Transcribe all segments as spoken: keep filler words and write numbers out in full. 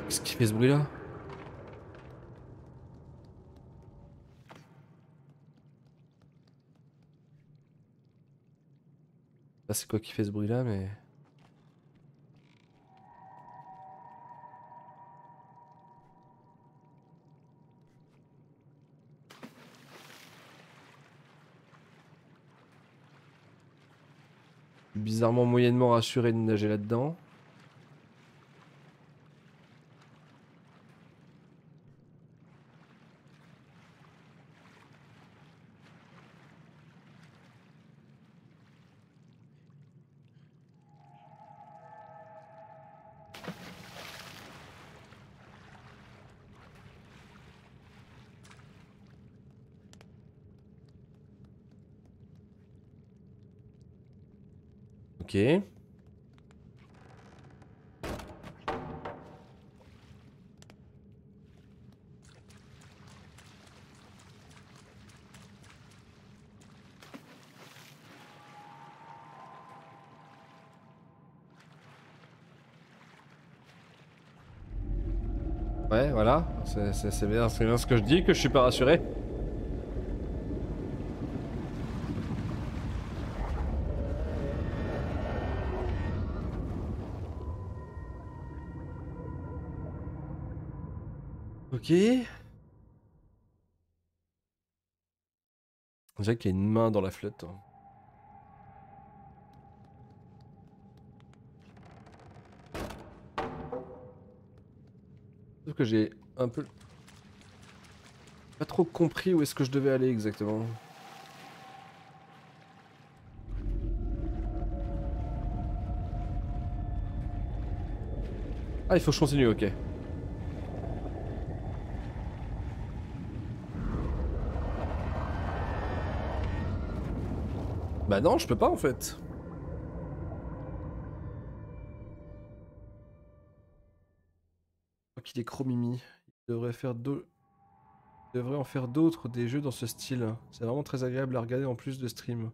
Qu'est-ce qui fait ce bruit là? Là c'est quoi qui fait ce bruit là mais... Bizarrement moyennement rassuré de nager là-dedans. Ok. Ouais, voilà, c'est bien, bien ce que je dis, que je suis pas rassuré. Ok. On dirait qu'il y a une main dans la flotte. Sauf que j'ai un peu... pas trop compris où est-ce que je devais aller exactement. Ah, il faut que je continue, ok. Bah non, je peux pas en fait. Je crois qu'il est chromimi. Il devrait faire deux... Il devrait en faire d'autres des jeux dans ce style. C'est vraiment très agréable à regarder en plus de stream.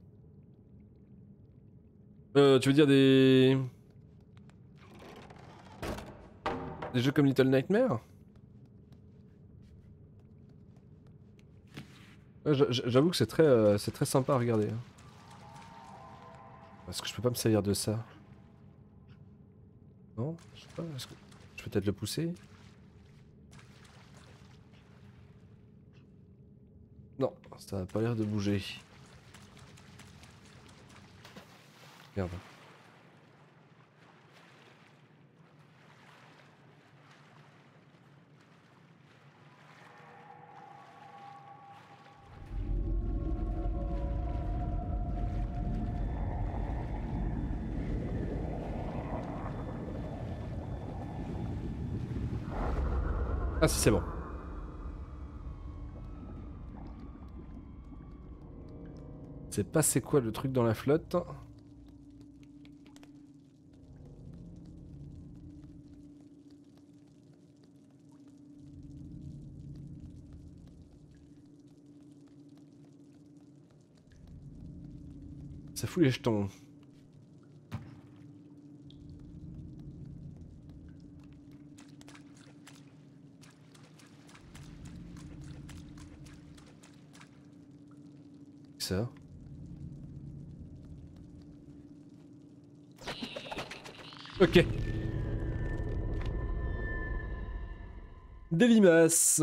Euh, tu veux dire des... Des jeux comme Little Nightmare? Ouais, j'avoue que c'est très, euh, c'est très sympa à regarder. Est-ce que je peux pas me servir de ça? Non? Je sais pas, est-ce que... Je peux peut-être le pousser? Non, ça a pas l'air de bouger. Merde. Ah si, c'est bon. C'est pas c'est quoi le truc dans la flotte. Ça fout les jetons. Ça. Ok. Des limaces.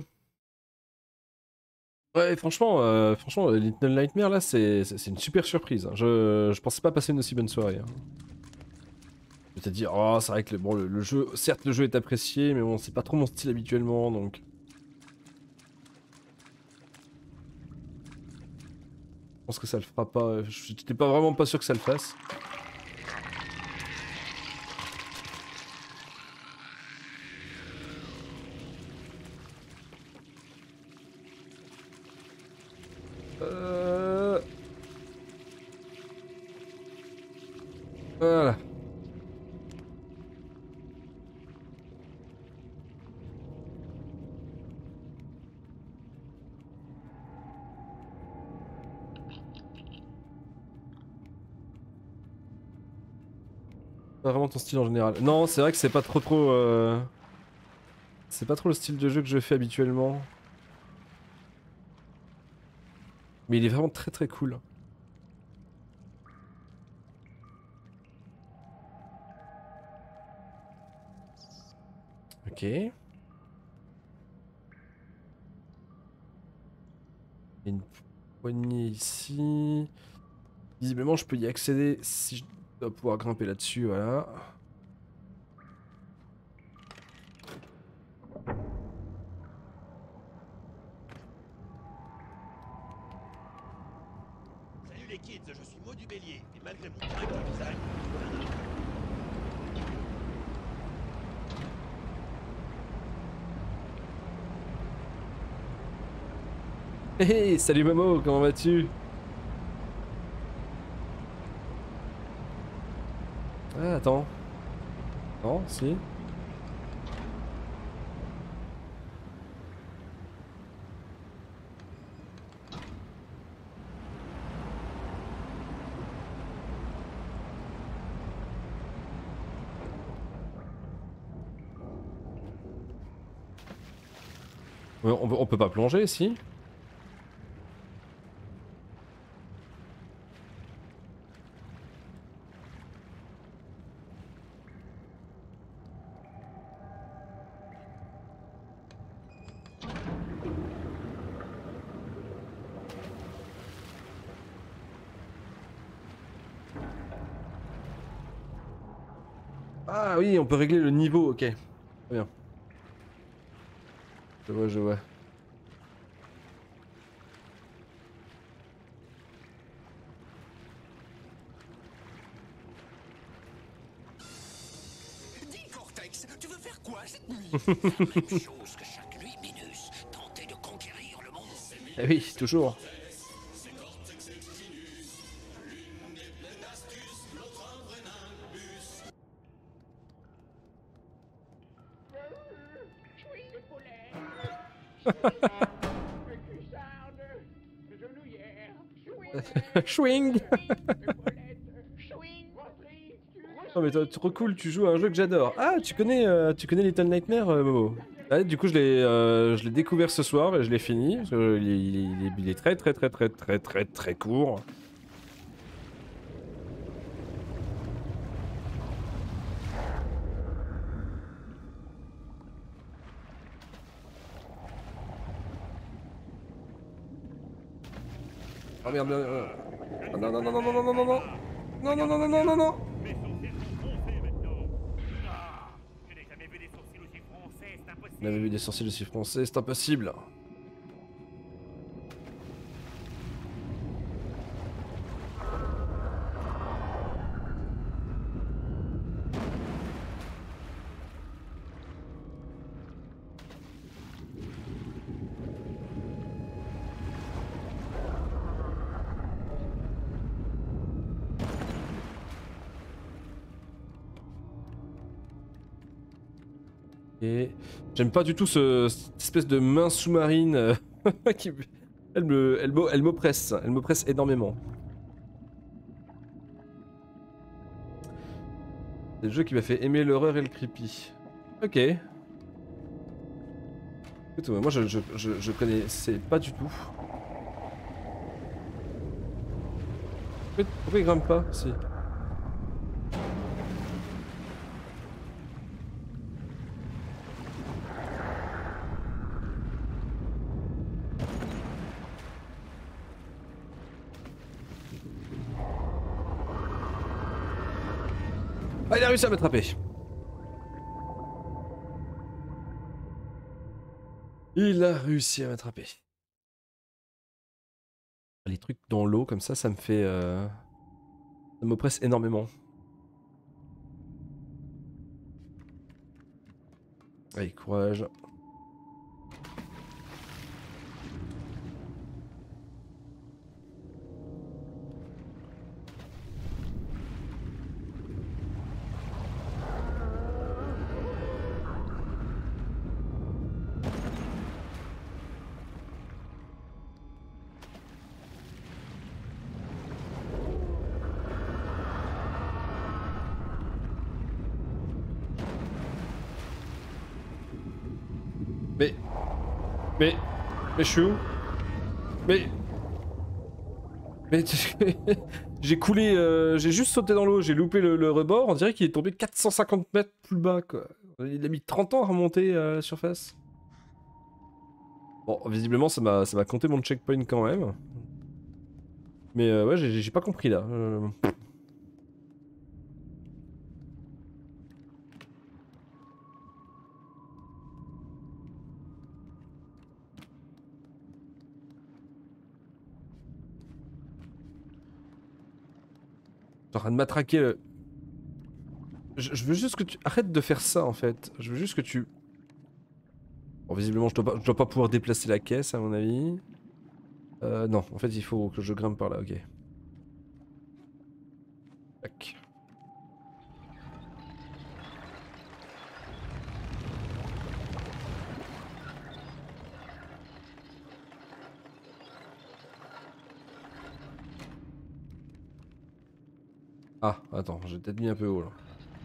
Ouais, franchement, euh, franchement, Little Nightmare là, c'est une super surprise. Je, je pensais pas passer une aussi bonne soirée. Hein. Je vais te dire, oh, c'est vrai que le, bon, le, le jeu, certes, le jeu est apprécié, mais bon, c'est pas trop mon style habituellement, donc. Je pense que ça le fera pas. J'étais pas vraiment pas sûr que ça le fasse. Euh... Voilà. Pas vraiment ton style en général. Non, c'est vrai que c'est pas trop trop. Euh... c'est pas trop le style de jeu que je fais habituellement. Mais il est vraiment très très cool. Ok. Il y a une poignée ici. Visiblement, je peux y accéder si je dois pouvoir grimper là-dessus, voilà. Salut les kids, je suis Maud du Bélier, et malgré mon crack de visage, Hé hey, salut Momo, comment vas-tu? Ah, attends. Non, si. On, on, on peut pas plonger, si? Ah oui, on peut régler le niveau, ok. Très bien. Je vois, je vois. dis Cortex, tu veux faire quoi cette nuit? La même chose que chaque nuit, Minus. Tenter de conquérir le monde. Eh oui, toujours. Chwing. Non mais toi, trop cool, tu joues à un jeu que j'adore. Ah, tu connais, euh, tu connais Little Nightmare, euh, Momo? Ouais, du coup, je l'ai, euh, je l'ai découvert ce soir et je l'ai fini. Parce que il, est, il, est, il, est, il est très très très très très très très court. Oh merde, merde, merde. Non, non, non, non, non, non, non, non, non. Non, non, non, non, non, non, non. On avait vu des sourcils aussi français, c'est impossible. Et j'aime pas du tout ce, cette espèce de main sous-marine euh, qui elle me elle me- elle m'oppresse, elle m'oppresse énormément. C'est le jeu qui m'a fait aimer l'horreur et le creepy. Ok. Écoute, moi je, je, je, je connaissais pas du tout. Pourquoi, pourquoi il grimpe pas? Si. Ah, il a réussi à m'attraper. Il a réussi à m'attraper. Les trucs dans l'eau comme ça, ça me fait... Euh... Ça m'oppresse énormément. Allez, courage. Mais... Mais... Mais je suis où? Mais... Mais... J'ai coulé... Euh... J'ai juste sauté dans l'eau, j'ai loupé le, le rebord, on dirait qu'il est tombé quatre cent cinquante mètres plus bas, quoi. Il a mis trente ans à remonter à la surface. Bon, visiblement, ça m'a ça m'a compté mon checkpoint quand même. Mais euh, ouais, j'ai pas compris là. Euh... T'es en train de matraquer le... Je, je veux juste que tu... Arrête de faire ça en fait. Je veux juste que tu... Bon, visiblement, je dois pas, je dois pas pouvoir déplacer la caisse à mon avis. Euh, non, en fait, il faut que je grimpe par là, ok. Tac. Ah, attends, j'ai peut-être mis un peu haut là.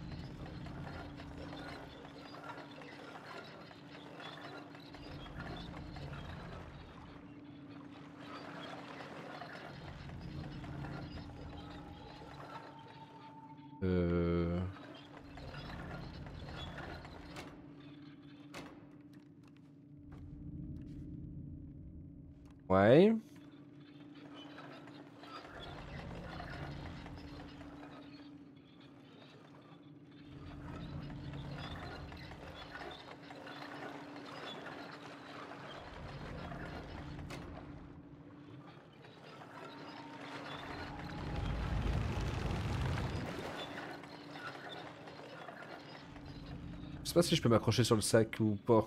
Euh... Ouais. Je sais pas si je peux m'accrocher sur le sac ou pas.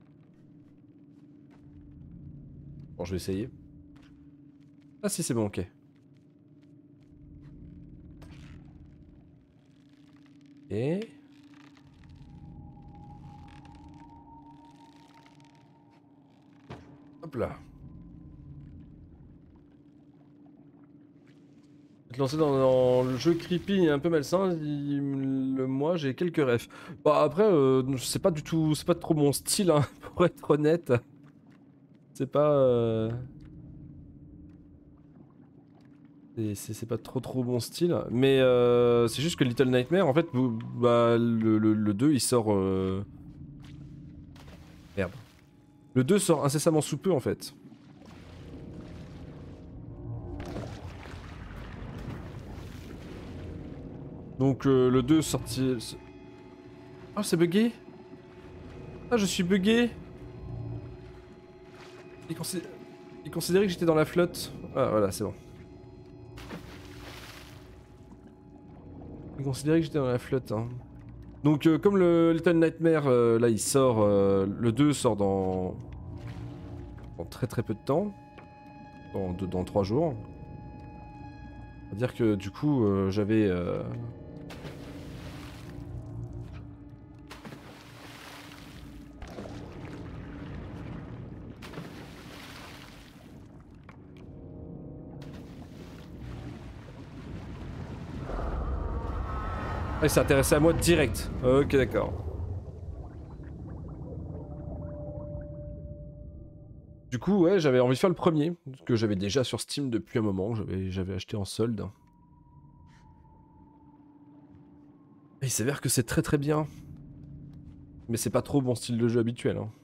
Bon, je vais essayer. Ah si, c'est bon, ok. Et... Hop là. Te lancer dans, dans le jeu creepy et un peu malsain, il- le moi j'ai quelques refs. Bah après, euh, c'est pas du tout, c'est pas trop mon style, hein, pour être honnête. C'est pas, euh, c'est c'est- c'est pas trop trop mon style. Mais euh, c'est juste que Little Nightmare, en fait, vous- bah le, le, le deux il sort, euh... merde. Le deux sort incessamment sous peu en fait. Donc euh, le deux sorti. Oh, c'est bugué. Ah, je suis bugué. Il, consi- il considérait que j'étais dans la flotte. Ah, voilà, c'est bon. Il considérait que j'étais dans la flotte. Hein. Donc, euh, comme le Little Nightmare, euh, là, il sort. Euh, le deux sort dans. dans très très peu de temps. Dans, deux- dans trois jours. On va dire que du coup, euh, j'avais. Euh... Ah, il s'est intéressé à moi direct. Ok, d'accord. Du coup, ouais, j'avais envie de faire le premier, que j'avais déjà sur Steam depuis un moment, j'avais j'avais acheté en solde. Et il s'avère que c'est très très bien. Mais c'est pas trop mon style de jeu habituel. Hein.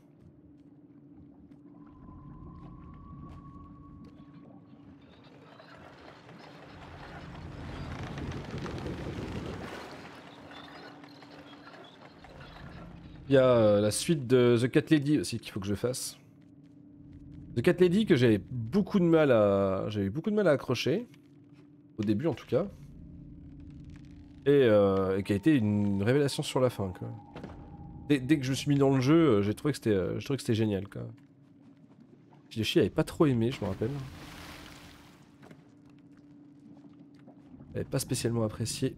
Il y a euh, la suite de The Cat Lady aussi qu'il faut que je fasse. The Cat Lady que j'avais beaucoup de mal à... J'avais beaucoup de mal à accrocher. Au début en tout cas. Et, euh, et qui a été une révélation sur la fin quoi. Dès, dès que je me suis mis dans le jeu, euh, j'ai trouvé que c'était euh, j'ai trouvé que c'était génial quoi. Hideyoshi avait pas trop aimé, je me rappelle. Il avait pas spécialement apprécié.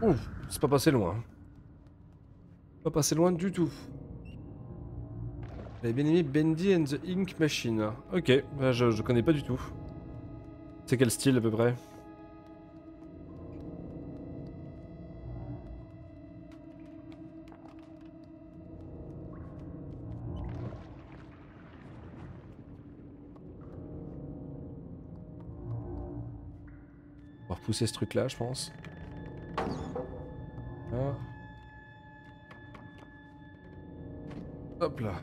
Ouh, c'est pas passé loin. Pas passé loin du tout. J'avais bien aimé Bendy and the Ink Machine. Ok, bah je, je connais pas du tout. C'est quel style à peu près? On va repousser ce truc là je pense. Ah. Hop là.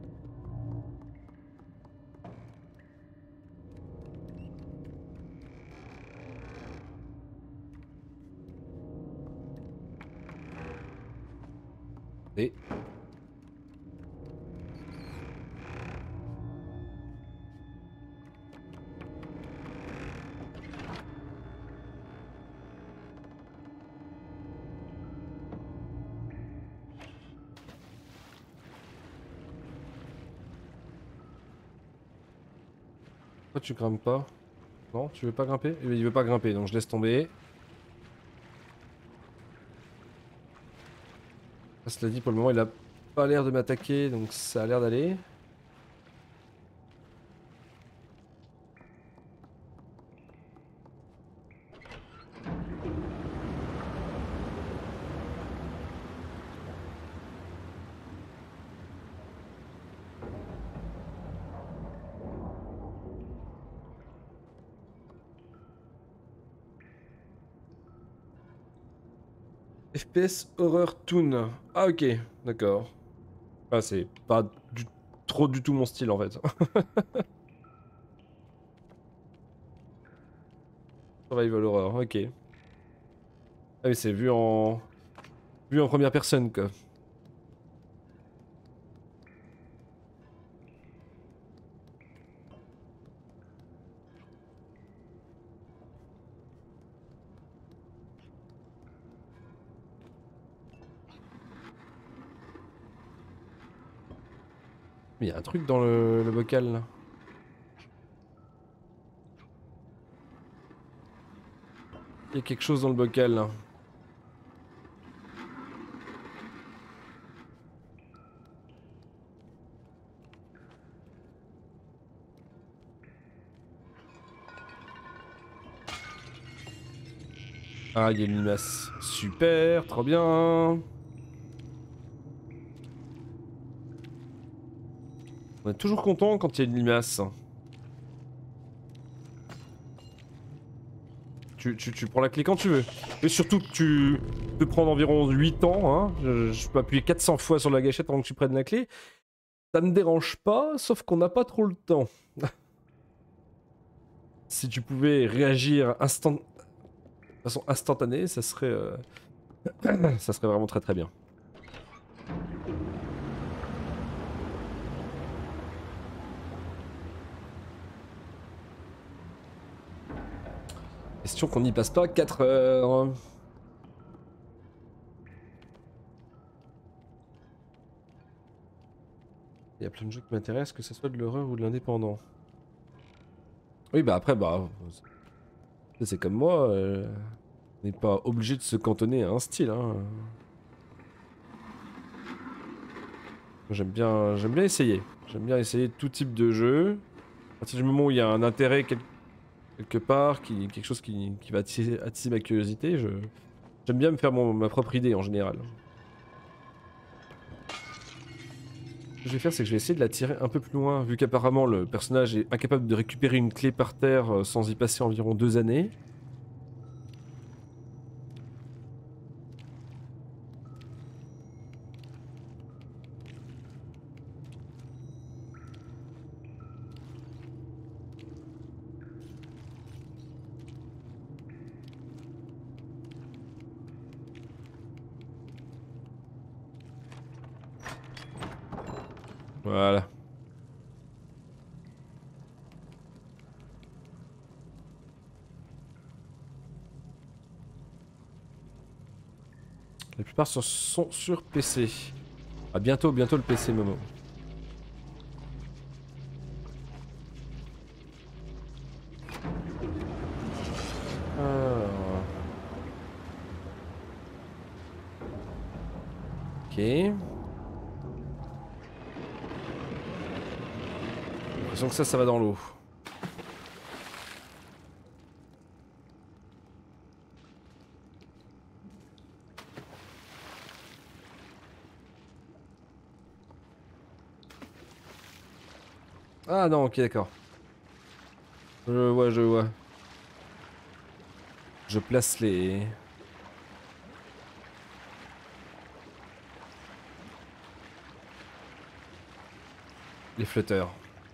Et... Pourquoi tu grimpes pas? Non, tu veux pas grimper? Il veut pas grimper, donc je laisse tomber. Cela dit, pour le moment, il a pas l'air de m'attaquer, donc ça a l'air d'aller. F P S Horror Toon. Ah ok, d'accord. Ah c'est pas du, trop du tout mon style en fait. Survival Horror, ok. Ah oui c'est vu en... vu en première personne quoi. Mais il y a un truc dans le, le bocal là. Il y a quelque chose dans le bocal là. Ah, il y a une limace. Super, trop bien. On est toujours content quand il y a une limace. Tu, tu, tu prends la clé quand tu veux. Et surtout que tu peux prendre environ huit ans. Hein. Je, je peux appuyer quatre cents fois sur la gâchette avant que tu prennes la clé. Ça me dérange pas, sauf qu'on n'a pas trop le temps. Si tu pouvais réagir instant... de façon instantanée, ça serait... Euh... ça serait vraiment très très bien. Question qu'on n'y passe pas quatre heures. Il y a plein de jeux qui m'intéressent, que ce soit de l'horreur ou de l'indépendant. Oui bah après bah... c'est comme moi, euh... on n'est pas obligé de se cantonner à un style. Hein. J'aime bien, j'aime bien essayer. J'aime bien essayer tout type de jeu. À partir du moment où il y a un intérêt quel... quelque part, qui... quelque chose qui, qui va attiser... attiser ma curiosité, je... j'aime bien me faire mon... ma propre idée en général. Ce que je vais faire, c'est que je vais essayer de la tirer un peu plus loin, vu qu'apparemment le personnage est incapable de récupérer une clé par terre sans y passer environ deux années. Voilà. La plupart sont sur P C. À bientôt, bientôt le P C Momo. Alors... Ok. J'ai l'impression que ça, ça va dans l'eau. Ah non, ok, d'accord. Je vois, je vois. Je place les... les flotteurs.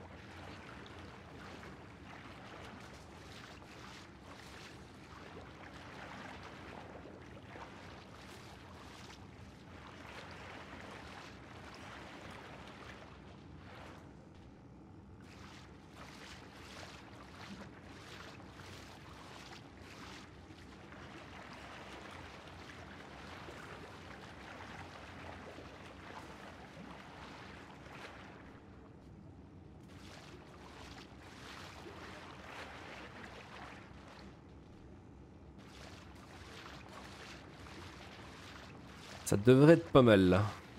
Ça devrait être pas mal là.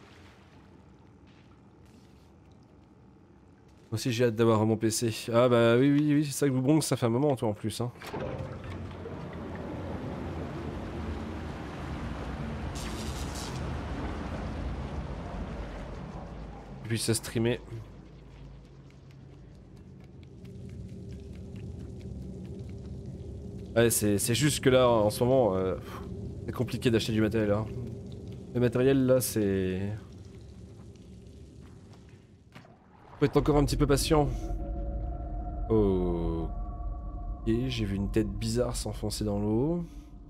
Moi aussi j'ai hâte d'avoir mon P C. Ah bah oui oui oui, c'est ça que vous bronze, ça fait un moment toi en plus hein. Et puis ça streamer. Ouais c'est juste que là en ce moment euh, c'est compliqué d'acheter du matériel hein. Le matériel là c'est... Faut être encore un petit peu patient. Ok, j'ai vu une tête bizarre s'enfoncer dans l'eau.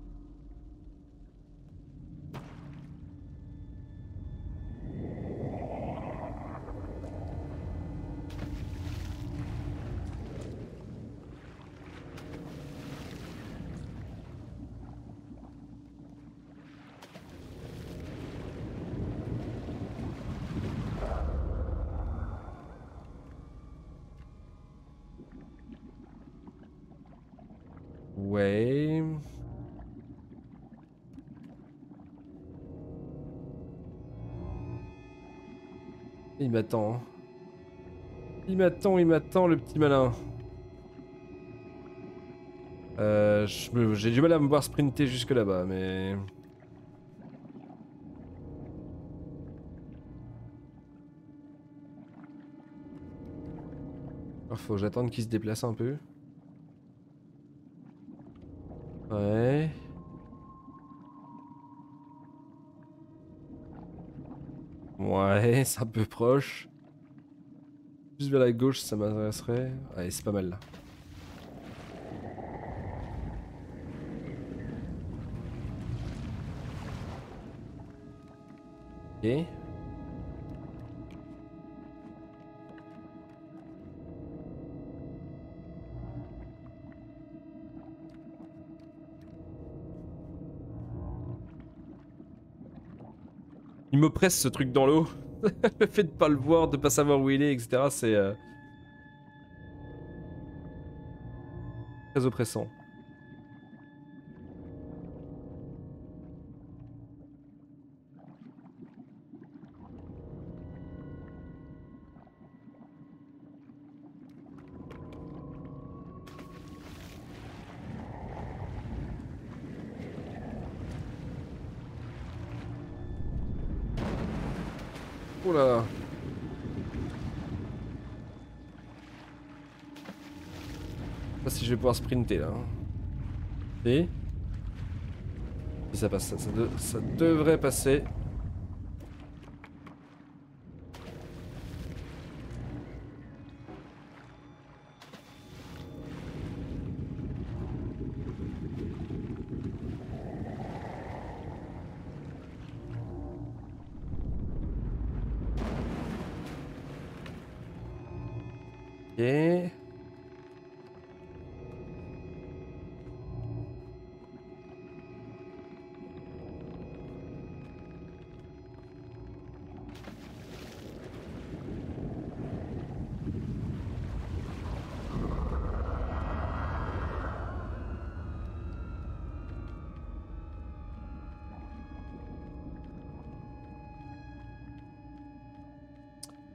Ouais. Il m'attend. Il m'attend, il m'attend le petit malin. Euh, j'ai du mal à me voir sprinter jusque là-bas, mais... Alors, faut que j'attende qu'il se déplace un peu. Ouais. Ouais, c'est un peu proche. Juste vers la gauche, ça m'intéresserait. Allez, c'est pas mal là. Ok. Il me presse ce truc dans l'eau. Le fait de pas le voir, de pas savoir où il est, et cetera. C'est euh... très oppressant. Oh là. Je sais pas si je vais pouvoir sprinter là. Et si ça passe, ça, ça, de... ça devrait passer. Ok.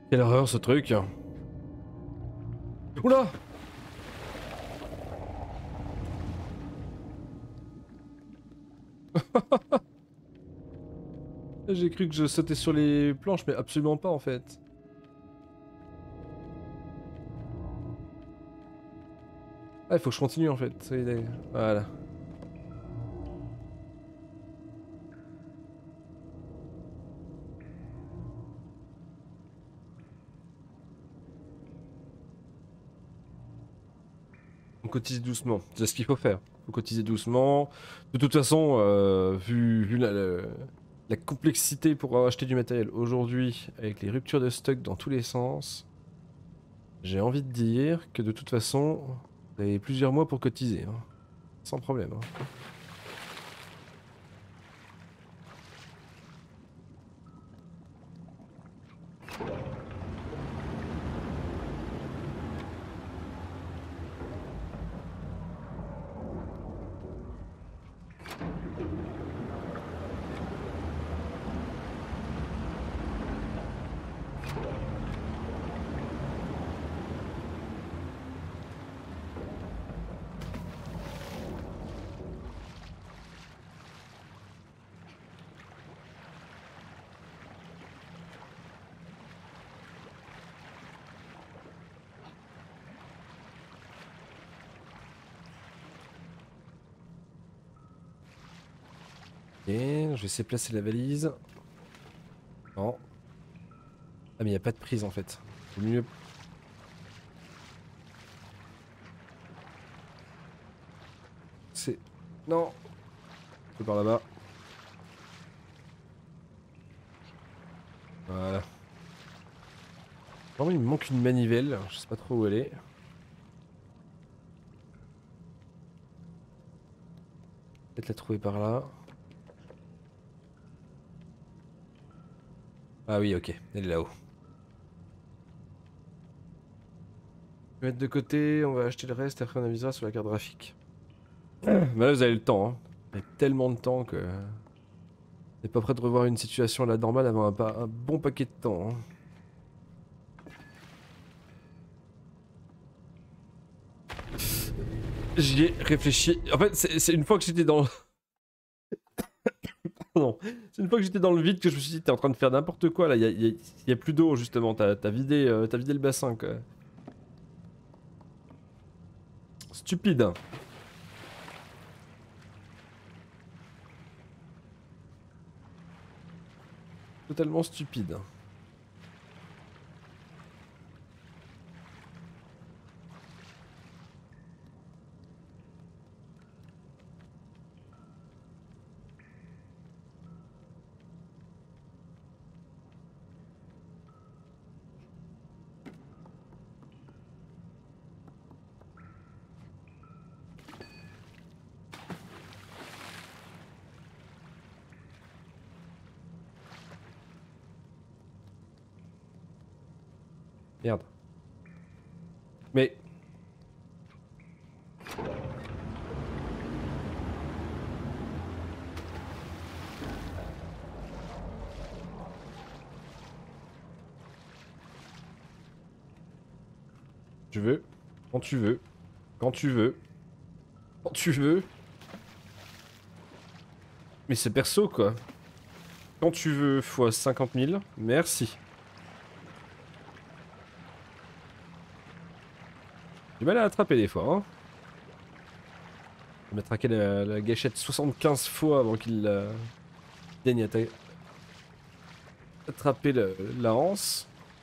Quelle horreur ce truc. Oula! J'ai cru que je sautais sur les planches, mais absolument pas en fait. Ah, il faut que je continue en fait. Ça y est, voilà. On cotise doucement, c'est ce qu'il faut faire. Faut cotiser doucement. De toute façon, euh, vu, vu la, la, la complexité pour acheter du matériel aujourd'hui, avec les ruptures de stock dans tous les sens, j'ai envie de dire que de toute façon, vous avez plusieurs mois pour cotiser, hein. Sans problème, hein. Ok, je vais essayer de placer la valise. Non. Ah mais il n'y a pas de prise en fait. Vaut mieux... C'est... Non. C'est par là-bas. Voilà. Vraiment il me manque une manivelle, je sais pas trop où elle est. Peut-être la trouver par là. Ah oui, ok, elle est là-haut. Je vais mettre de côté, on va acheter le reste et après on avisera sur la carte graphique. Bah là vous avez le temps, hein. Vous avez tellement de temps que... Vous n'êtes pas prêt de revoir une situation à la normale avant un, pa- un bon paquet de temps, hein. J'y ai réfléchi. En fait, c'est une fois que j'étais dans... Non, c'est une fois que j'étais dans le vide que je me suis dit t'es en train de faire n'importe quoi là, il y a, y a- y a plus d'eau justement, t'as vidé, euh, t'as vidé le bassin quoi. Stupide. Totalement stupide. Merde. Mais... Tu veux, quand tu veux, quand tu veux, quand tu veux. Mais c'est perso quoi. Quand tu veux fois cinquante mille, merci. Du mal à attraper des fois, hein. On va traqué la, la gâchette soixante-quinze fois avant qu'il euh, daigne atta- attraper le- la anse.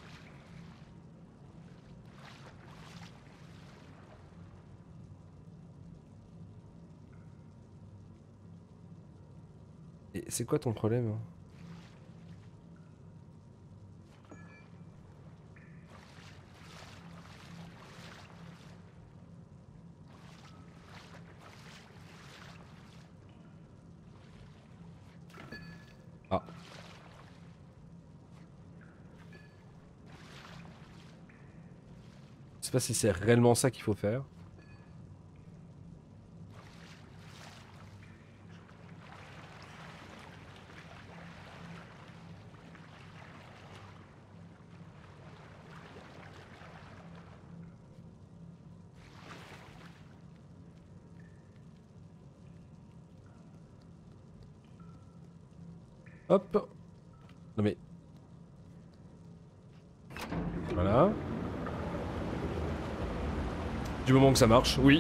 Et c'est quoi ton problème, hein? Ah. Je sais pas si c'est réellement ça qu'il faut faire. Hop. Non mais... Voilà. Du moment que ça marche, oui.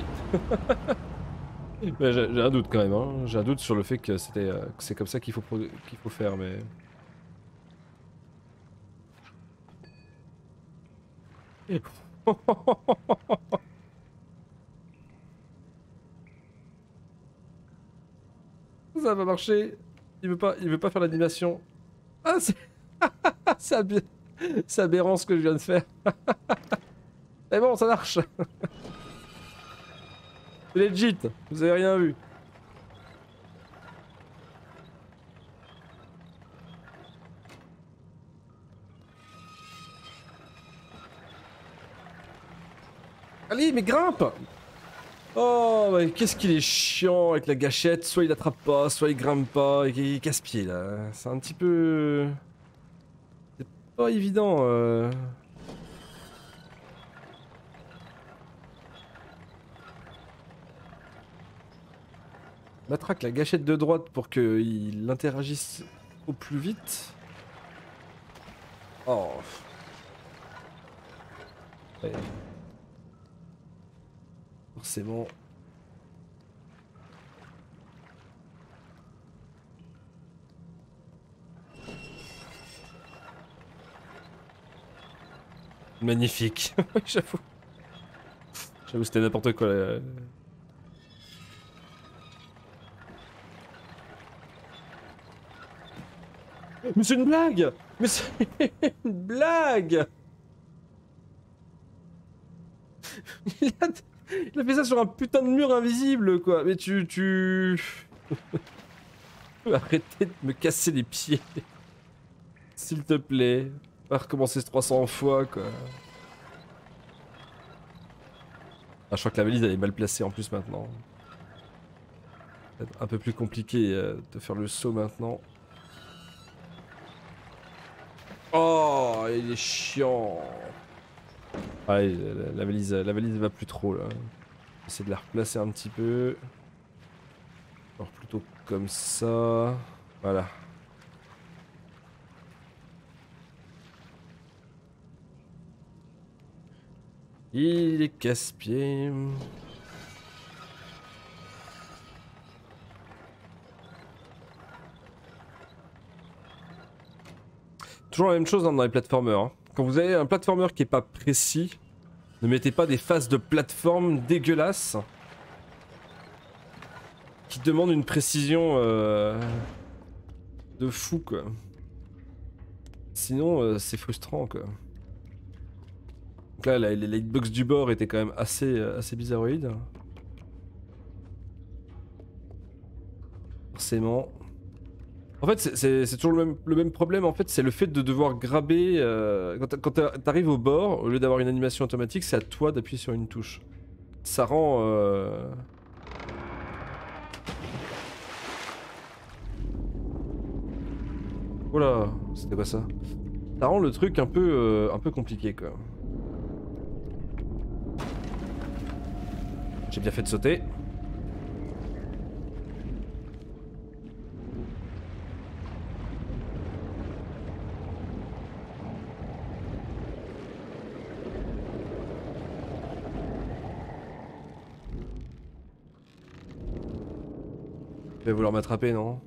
Mais j'ai un doute quand même, hein. J'ai un doute sur le fait que c'était, euh, que c'est comme ça qu'il faut, qu'il faut faire, mais... Ça va marcher. Il veut pas, il veut pas faire l'animation. Ah, c'est... c'est ab... c'est aberrant ce que je viens de faire. Mais bon, ça marche. C'est legit, vous avez rien vu. Allez, mais grimpe! Oh, mais qu'est-ce qu'il est chiant avec la gâchette. Soit il attrape pas, soit il grimpe pas. Il casse-pied là. C'est un petit peu... C'est pas évident. Euh... Matraque la gâchette de droite pour qu'il interagisse au plus vite. Oh. Ouais. Forcément. Magnifique. J'avoue. J'avoue, c'était n'importe quoi là. Mais c'est une blague! Mais c'est une blague! Il a... Il a fait ça sur un putain de mur invisible, quoi. Mais tu... tu... Arrêtez de me casser les pieds. S'il te plaît. Pas recommencer ce trois cents fois, quoi. Ah, je crois que la valise elle est mal placée en plus maintenant. C'est un peu plus compliqué euh, de faire le saut maintenant. Oh, il est chiant. Ouais, la, la valise, la valise va plus trop là. J'essaie de la replacer un petit peu. Alors plutôt comme ça. Voilà. Il est casse-pied. Toujours la même chose hein, dans les platformers. Hein. Quand vous avez un platformer qui est pas précis, ne mettez pas des phases de plateforme dégueulasses qui demandent une précision euh, de fou quoi. Sinon euh, c'est frustrant quoi. Donc là la, la hitbox du bord était quand même assez, euh, assez bizarroïde. Forcément. En fait, c'est toujours le même, le même problème, en fait, c'est le fait de devoir graber... Euh, quand t'arrives au bord, au lieu d'avoir une animation automatique, c'est à toi d'appuyer sur une touche. Ça rend... Euh... Oh là, c'était quoi ça? Ça rend le truc un peu, euh, un peu compliqué, quoi. J'ai bien fait de sauter. Il va vouloir m'attraper, non?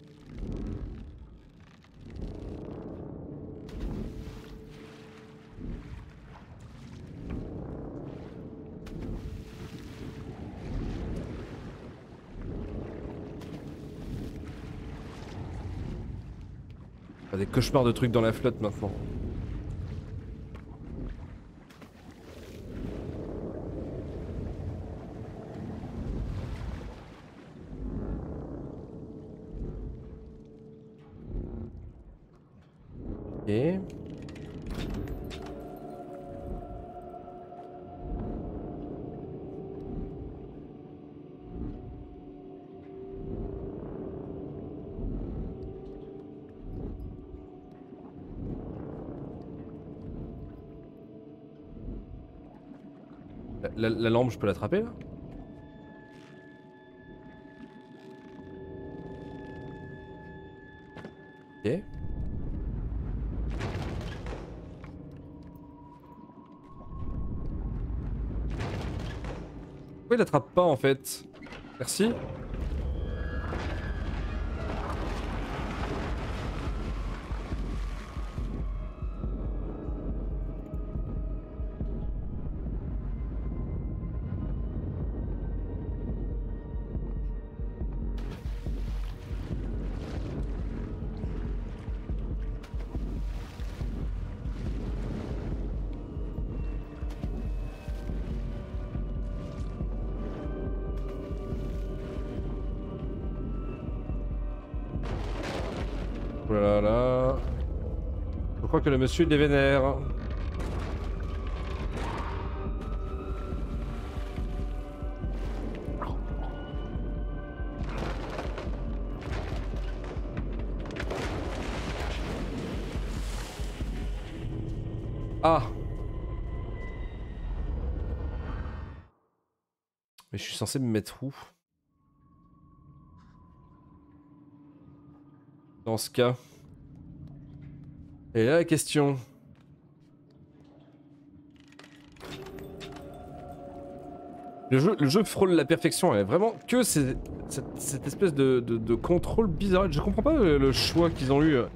Pas des cauchemars de trucs dans la flotte maintenant. Ok. La, la, la lampe, je peux l'attraper là? Ok. Pourquoi il attrape pas en fait? Merci. Voilà. Je crois que le monsieur il est vénère. Ah. Mais je suis censé me mettre où? Dans ce cas. Et là la question. Le jeu, le jeu frôle la perfection, et vraiment que c'est cette, cette espèce de, de, de contrôle bizarre. Je comprends pas le, le choix qu'ils ont eu.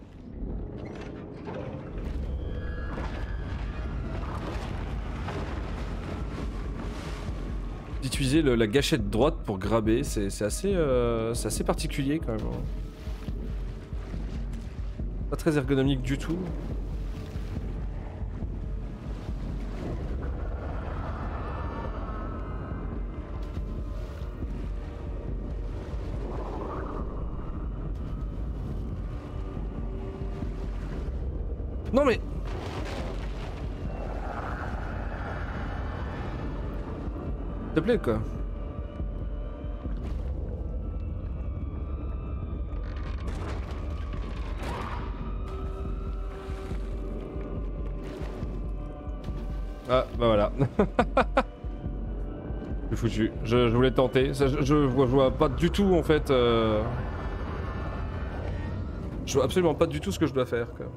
D'utiliser la gâchette droite pour grabber, c'est assez, euh, c'est assez particulier quand même. Pas très ergonomique du tout. Non mais... S'il te plaît quoi. Ah bah voilà. Je suis foutu. Je, je voulais tenter. Ça, je, je, vois, je vois pas du tout en fait. Euh... Je vois absolument pas du tout ce que je dois faire quoi.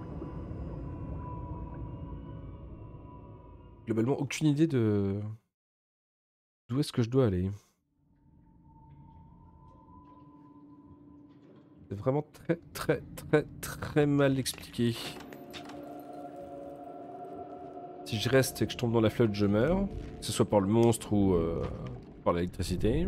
Globalement aucune idée de... D'où est-ce que je dois aller? C'est vraiment très très très très mal expliqué. Si je reste et que je tombe dans la flotte, je meurs. Que ce soit par le monstre ou euh, par l'électricité.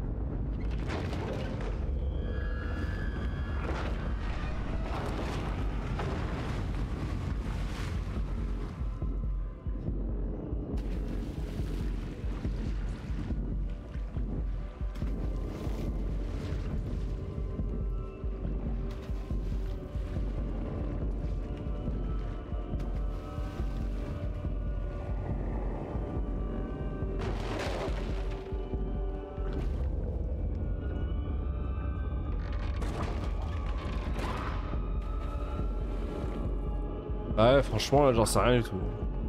Ouais, franchement, là, j'en sais rien du tout.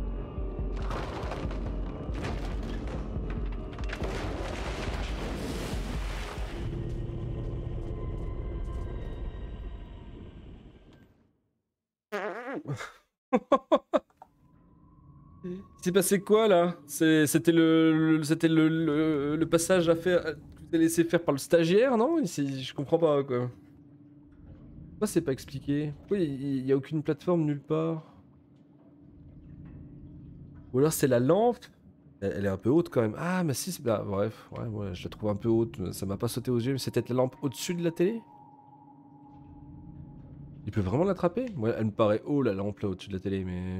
C'est passé quoi là? C'était le, le c'était le, le, le passage à faire que vous avez laissé faire par le stagiaire, non? Je comprends pas quoi. Pourquoi c'est pas expliqué? Pourquoi il n'y a aucune plateforme nulle part? Ou alors c'est la lampe? Elle, elle est un peu haute quand même. Ah mais si, bah, bref, ouais, ouais, je la trouve un peu haute, ça m'a pas sauté aux yeux, mais c'est peut-être la lampe au-dessus de la télé? Il peut vraiment l'attraper? Ouais, elle me paraît haut la lampe là au-dessus de la télé, mais...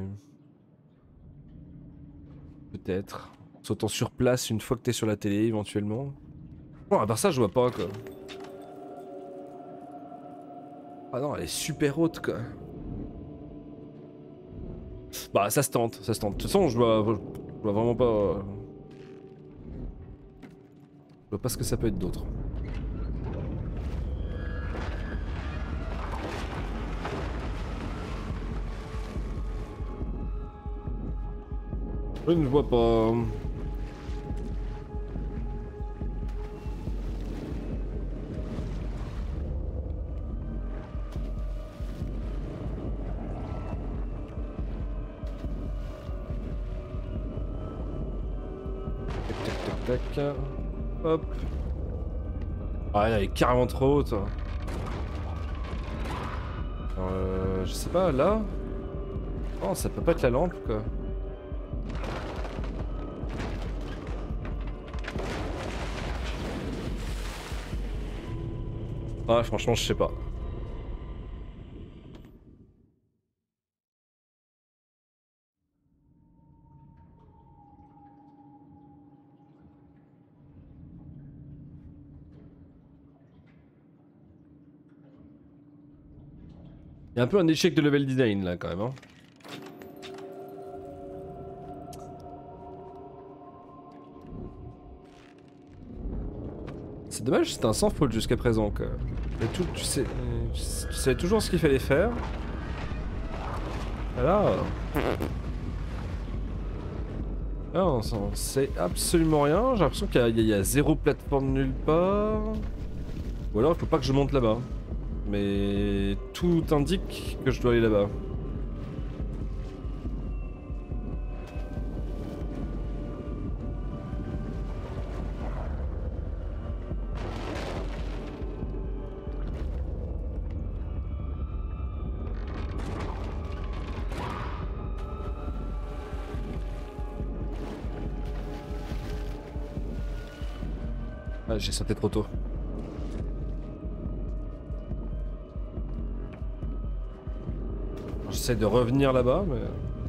Peut-être. Sautant sur place une fois que t'es sur la télé, éventuellement. Bon, à part ça, je vois pas, quoi. Ah non, elle est super haute, quoi. Bah, ça se tente, ça se tente. De toute façon, je vois, je vois vraiment pas... Je vois pas ce que ça peut être d'autre. Je ne vois pas... tac. Hop. Ah, elle est carrément trop haute. Alors, euh, je sais pas, là. Oh, ça peut pas être la lampe, quoi. Ah, franchement, je sais pas. Il y a un peu un échec de level design là quand même. Hein. C'est dommage, c'était un sans faute jusqu'à présent. Quoi. Mais tout, tu, sais, tu savais toujours ce qu'il fallait faire. Voilà. Là, on, on sait absolument rien. J'ai l'impression qu'il y, y, y a zéro plateforme nulle part. Ou alors il faut pas que je monte là-bas. Mais tout indique que je dois aller là-bas. Ah, j'ai sauté trop tôt. J'essaie de revenir là-bas, mais...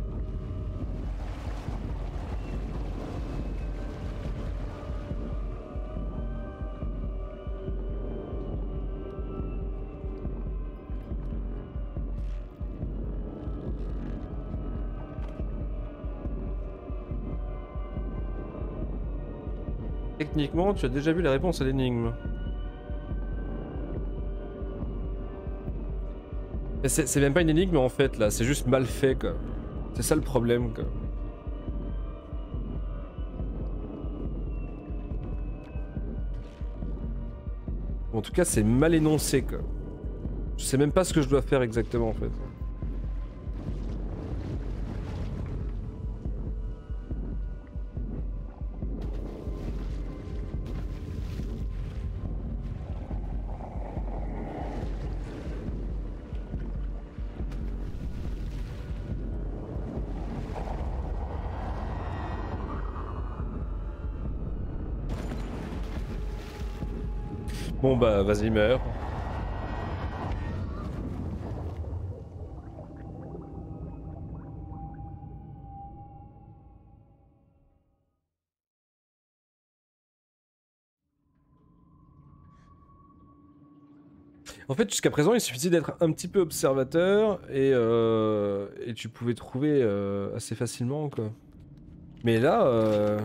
Techniquement, tu as déjà vu la réponse à l'énigme. C'est même pas une énigme en fait là, c'est juste mal fait quoi. C'est ça le problème quoi. En tout cas c'est mal énoncé quoi. Je sais même pas ce que je dois faire exactement en fait. Bon bah vas-y meurs. En fait jusqu'à présent il suffisait d'être un petit peu observateur et, euh, et tu pouvais trouver euh, assez facilement quoi. Mais là... Euh...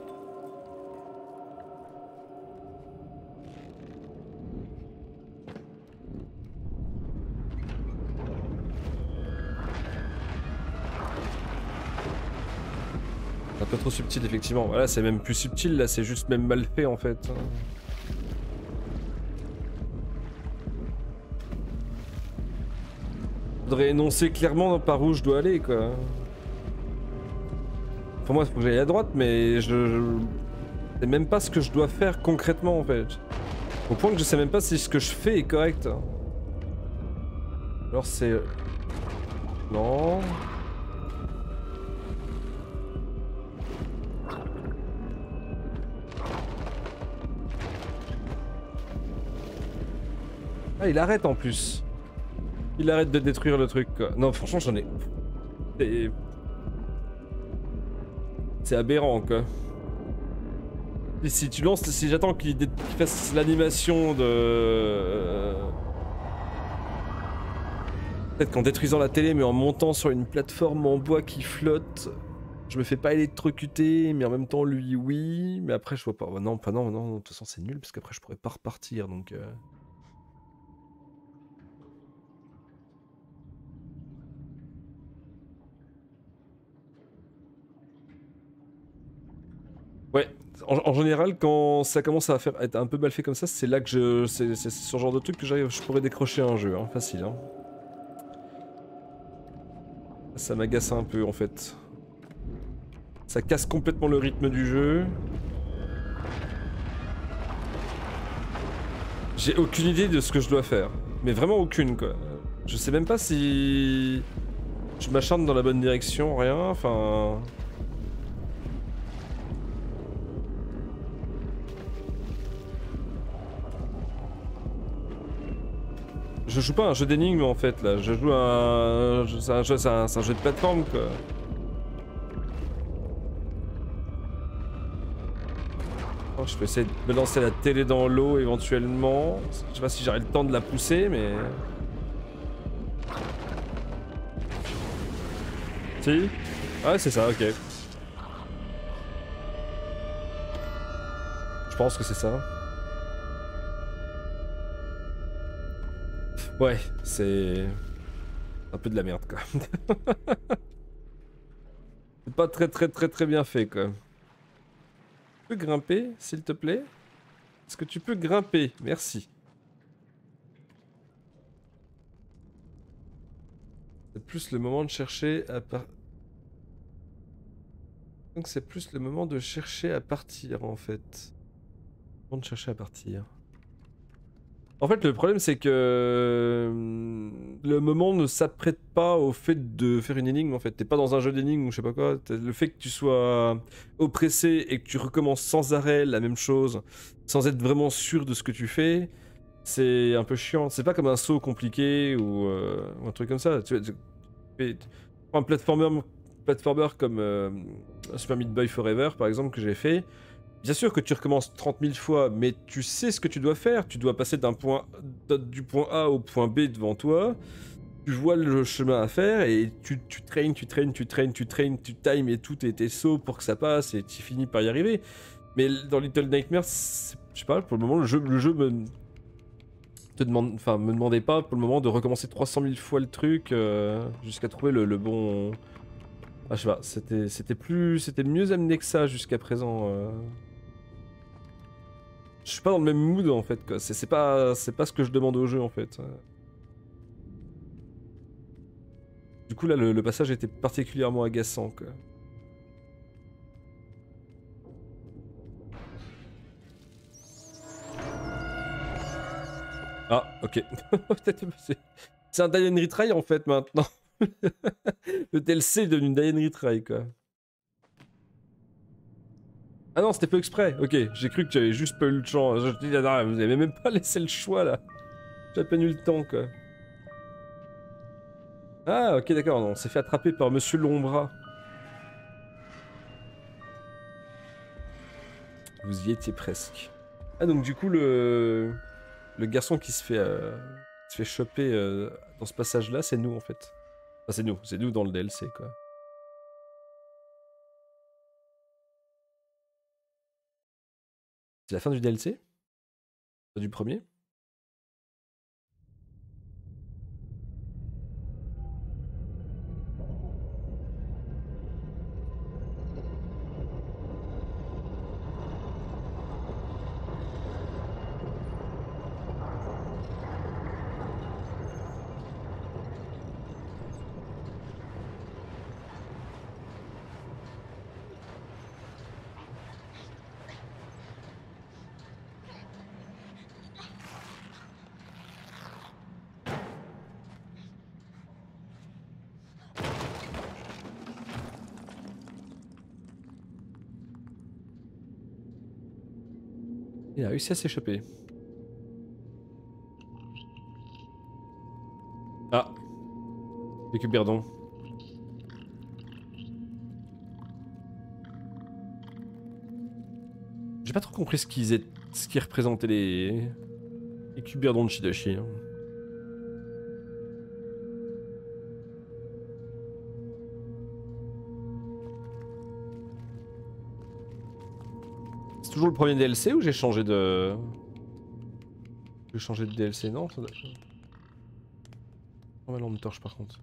un peu trop subtil effectivement, voilà c'est même plus subtil là, c'est juste même mal fait en fait. Faudrait énoncer clairement par où je dois aller quoi. Pour moi il faut que j'aille à droite mais je... je... sais même pas ce que je dois faire concrètement en fait. Au point que je sais même pas si ce que je fais est correct. Alors c'est... Non... Ah il arrête en plus. Il arrête de détruire le truc quoi. Non franchement j'en ai... C'est... C'est aberrant quoi. Et si tu lances... Si j'attends qu'il dé... qu'il fasse l'animation de... Peut-être qu'en détruisant la télé mais en montant sur une plateforme en bois qui flotte, je me fais pas électrocuter mais en même temps lui oui, mais après je vois pas... Oh, non pas non, non, de toute façon c'est nul parce qu'après je pourrais pas repartir donc... Euh... Ouais, en, en général, quand ça commence à faire, être un peu mal fait comme ça, c'est là que je. C'est ce genre de truc que j'arrive, je pourrais décrocher un jeu, hein, facile. Hein. Ça m'agace un peu en fait. Ça casse complètement le rythme du jeu. J'ai aucune idée de ce que je dois faire. Mais vraiment aucune quoi. Je sais même pas si... Je m'acharne dans la bonne direction, rien, enfin... Je joue pas un jeu d'énigmes en fait là, je joue un... C'est un, jeu... un... un jeu de plateforme quoi. Oh, je peux essayer de me lancer la télé dans l'eau éventuellement. Je sais pas si j'aurai le temps de la pousser mais... Si? Ouais c'est ça, ok. Je pense que c'est ça. Ouais, c'est... un peu de la merde quoi. C'est pas très très très très bien fait quoi. Tu peux grimper s'il te plaît? Est-ce que tu peux grimper? Merci. C'est plus le moment de chercher à par... Donc c'est plus le moment de chercher à partir en fait. Le moment de chercher à partir. En fait le problème c'est que hum, le moment ne s'apprête pas au fait de faire une énigme en fait. T'es pas dans un jeu d'énigmes ou je sais pas quoi. Le fait que tu sois oppressé et que tu recommences sans arrêt la même chose, sans être vraiment sûr de ce que tu fais, c'est un peu chiant. C'est pas comme un saut compliqué ou, euh, ou un truc comme ça. Tu, tu, tu, tu prends un platformer, platformer comme euh, Super Meat Boy Forever par exemple que j'ai fait. Bien sûr que tu recommences trente mille fois, mais tu sais ce que tu dois faire. Tu dois passer d'un point, du point A au point B devant toi. Tu vois le chemin à faire et tu, tu traînes, tu traînes, tu traînes, tu traînes, tu times et tout tes, tes sauts pour que ça passe et tu finis par y arriver. Mais dans Little Nightmares, je sais pas, pour le moment, le jeu, le jeu me, te demande, enfin, me demandait pas pour le moment de recommencer trois cent mille fois le truc euh, jusqu'à trouver le, le bon. Ah, je sais pas, c'était, c'était plus, c'était mieux amené que ça jusqu'à présent. Euh... Je suis pas dans le même mood en fait, quoi. C'est pas, c'est pas ce que je demande au jeu en fait. Du coup là, le, le passage était particulièrement agaçant, quoi. Ah, ok. C'est un die and retry en fait maintenant. Le D L C est devenu une die and retry, quoi. Ah non, c'était pas exprès. Ok, j'ai cru que tu avais juste pas eu le temps. Je te dis, ah, vous avez même pas laissé le choix là. J'ai à peine eu le temps, quoi. Ah, ok, d'accord. On s'est fait attraper par Monsieur Lombra. Vous y étiez presque. Ah, donc du coup, le, le garçon qui se fait, euh... qui se fait choper euh... dans ce passage-là, c'est nous en fait. Enfin, c'est nous, c'est nous dans le D L C, quoi. C'est la fin du D L C? Du premier? Il a réussi à s'échapper. Ah. Récupère-donc. J'ai pas trop compris ce qu'ils étaient, ce qui représentaient les... les Cuberdons de Shidashi. Hein. C'est toujours le premier D L C ou j'ai changé de... J'ai changé de D L C, non ça doit... Oh ma lampe torche par contre.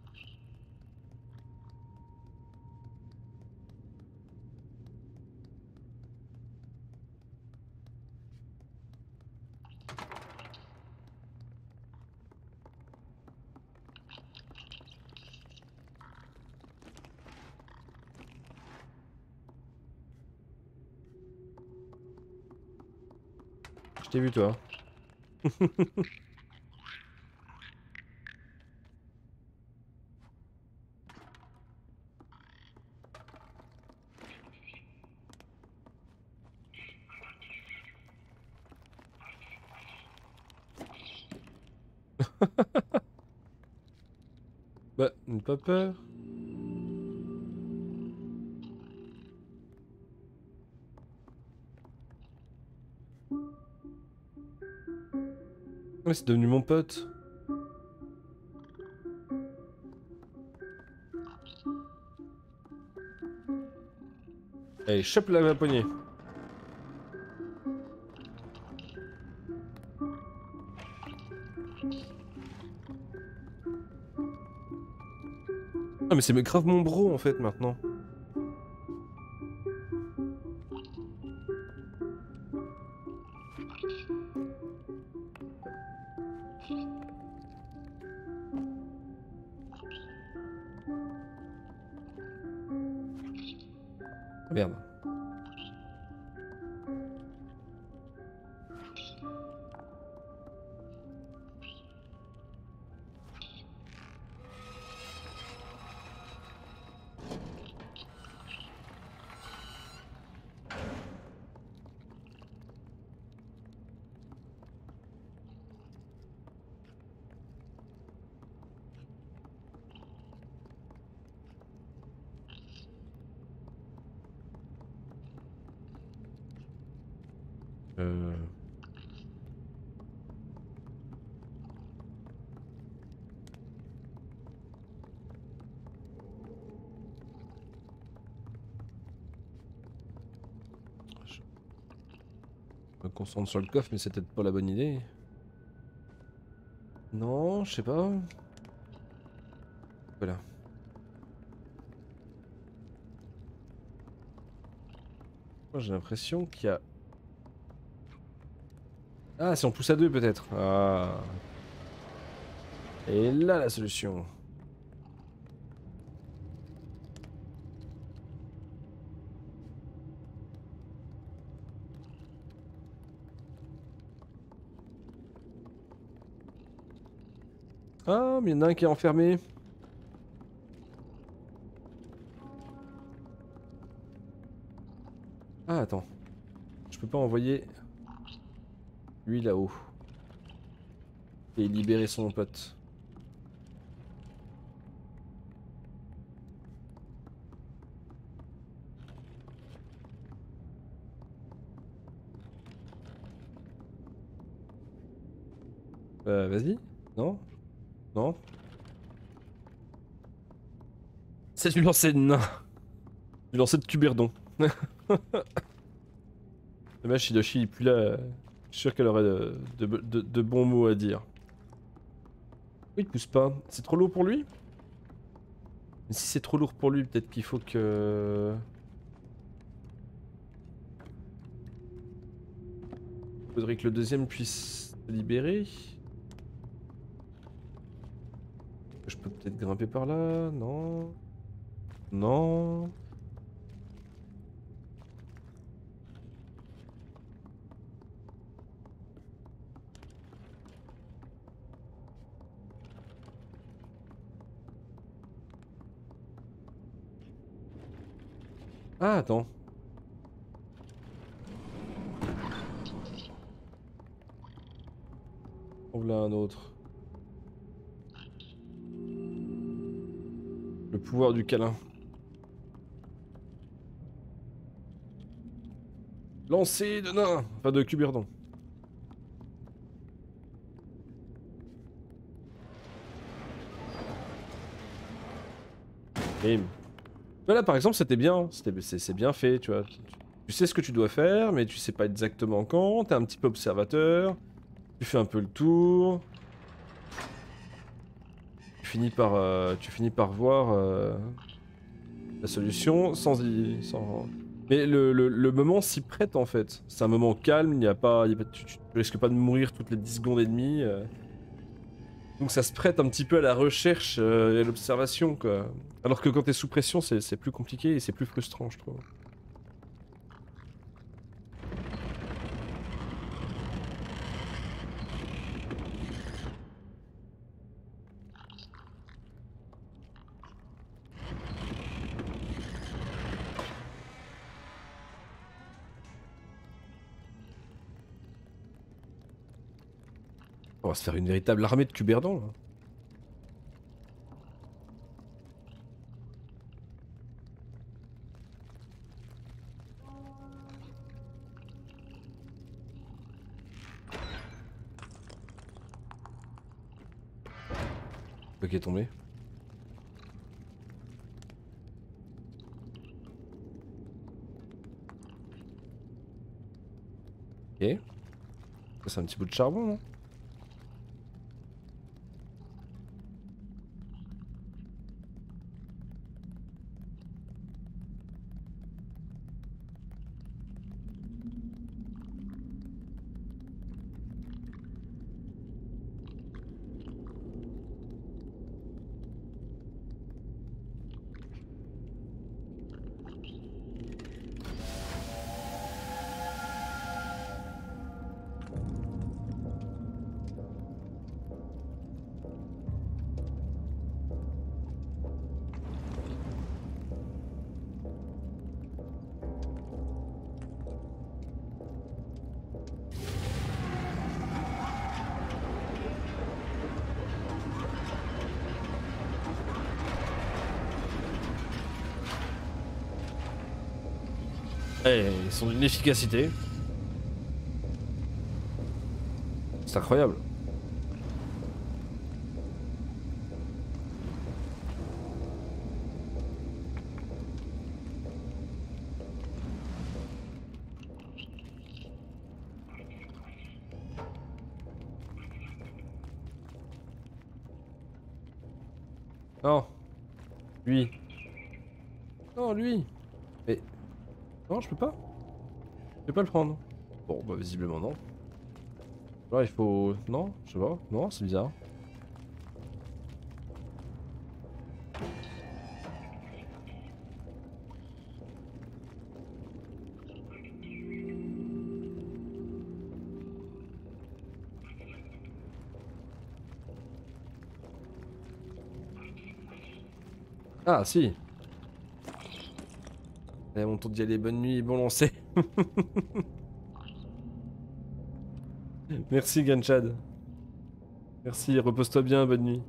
Je t'ai vu toi. Bah, n'aie pas peur. Ouais, c'est devenu mon pote. Allez, chope la poignée. Ah mais c'est grave mon bro en fait maintenant. Merde. Euh... Je me concentre sur le coffre, mais c'est peut-être pas la bonne idée. Non, je sais pas. Voilà. Moi j'ai l'impression qu'il y a... Ah, si on pousse à deux peut-être. Ah. Et là la solution. Ah, mais il y en a un qui est enfermé. Ah, attends. Je peux pas envoyer lui là-haut. Et libérer son pote. Euh, vas-y. Non? Non? C'est du lancer de nain. Du lancer de cuberdon. Dommage, Shidoshi il est plus là. Je suis sûr qu'elle aurait de, de, de, de bons mots à dire. Oui, il pousse pas. C'est trop lourd pour lui? Mais si c'est trop lourd pour lui, peut-être qu'il faut que... Faudrait que le deuxième puisse se libérer. Je peux peut-être grimper par là? Non. Non. Ah, attends. On là un autre. Le pouvoir du câlin. Lancer de nain. Enfin de cuberdon. Et... Là par exemple c'était bien, c'est bien fait, tu vois. Tu, tu sais ce que tu dois faire, mais tu sais pas exactement quand, t'es un petit peu observateur, tu fais un peu le tour. Tu finis par, euh, tu finis par voir euh, la solution sans y... Sans... Mais le, le, le moment s'y prête en fait. C'est un moment calme, il n'y a pas... Y a pas tu, tu risques pas de mourir toutes les dix secondes et demie. Euh... Donc ça se prête un petit peu à la recherche euh, et à l'observation quoi. Alors que quand t'es sous pression c'est plus compliqué et c'est plus frustrant je trouve. On va se faire une véritable armée de cuberdons là. Ok, est tombé. Ok. Ça, c'est un petit bout de charbon, non? Eh, ils sont d'une efficacité. C'est incroyable. Non. Lui. Non, lui. Mais... Non, je peux pas. Je peux pas le prendre. Bon, bah visiblement non. Là, il faut... Non, je sais pas. Non, c'est bizarre. Ah, si. Allez, mon tour d'y aller. Bonne nuit, bon lancer. Merci, Ganchad. Merci, repose-toi bien, bonne nuit.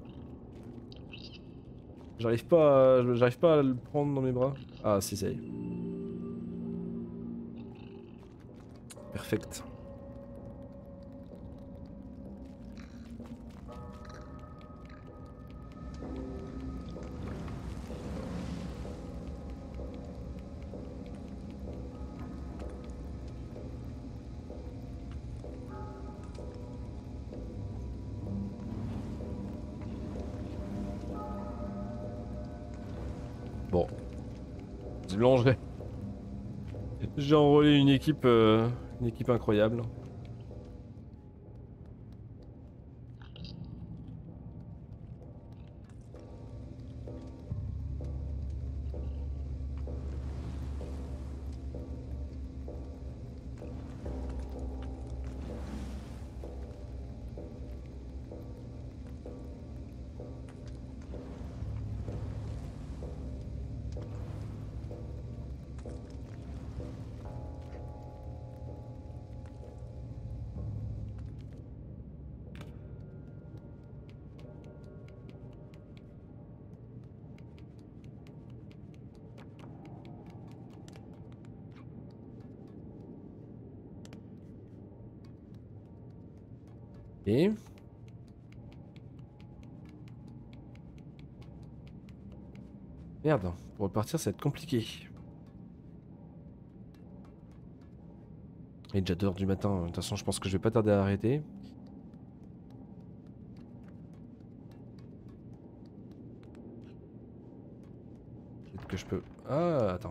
J'arrive pas, à... j'arrive pas à le prendre dans mes bras. Ah, si, ça y est. Perfect. Bon. Visiblement, j'ai... J'ai enrôlé une équipe, euh, une équipe incroyable. Et... Merde, pour repartir, ça va être compliqué. Il est déjà deux heures du matin, de toute façon, je pense que je vais pas tarder à arrêter. Peut-être que je peux... Ah, attends.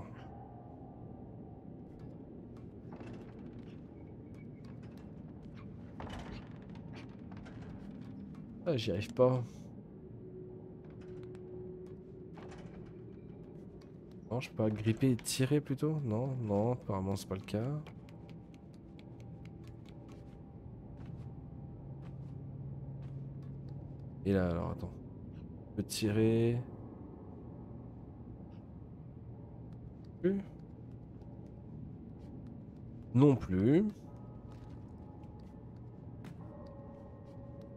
Ah, j'y arrive pas. Non, je peux pas gripper et tirer plutôt? Non, non, apparemment c'est pas le cas. Et là, alors attends. Je peux tirer... Plus. Non plus.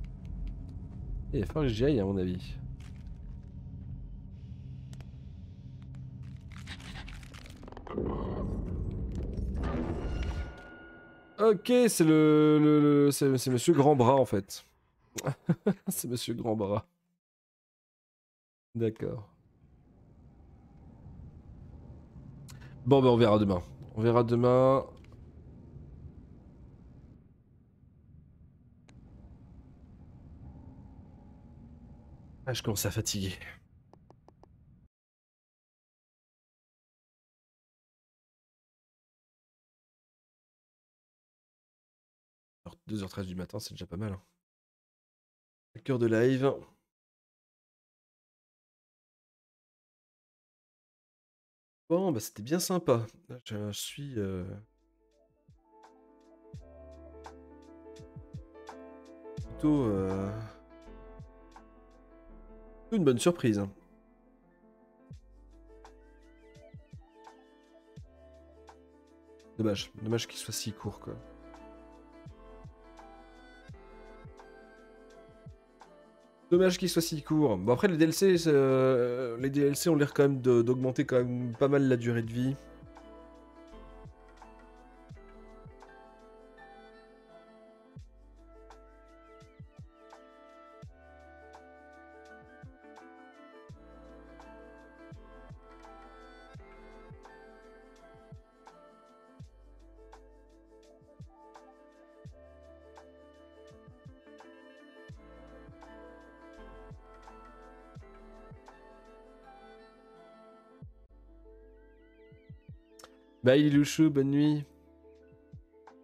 Et il va falloir que j'y aille à mon avis. Ok, c'est le, le, le- c'est c'est Monsieur Grand Bras en fait. C'est Monsieur Grand Bras. D'accord. Bon, ben on verra demain. On verra demain. Ah, je commence à fatiguer. deux heures treize du matin, c'est déjà pas mal. cinq heures de live. Bon, bah c'était bien sympa. Je, je suis... euh, plutôt... euh, plutôt une bonne surprise. Hein. Dommage. Dommage qu'il soit si court, quoi. Dommage qu'il soit si court. Bon après les D L C, euh, les D L C ont l'air quand même de- d'augmenter quand même pas mal la durée de vie. Bye Louchou, bonne nuit.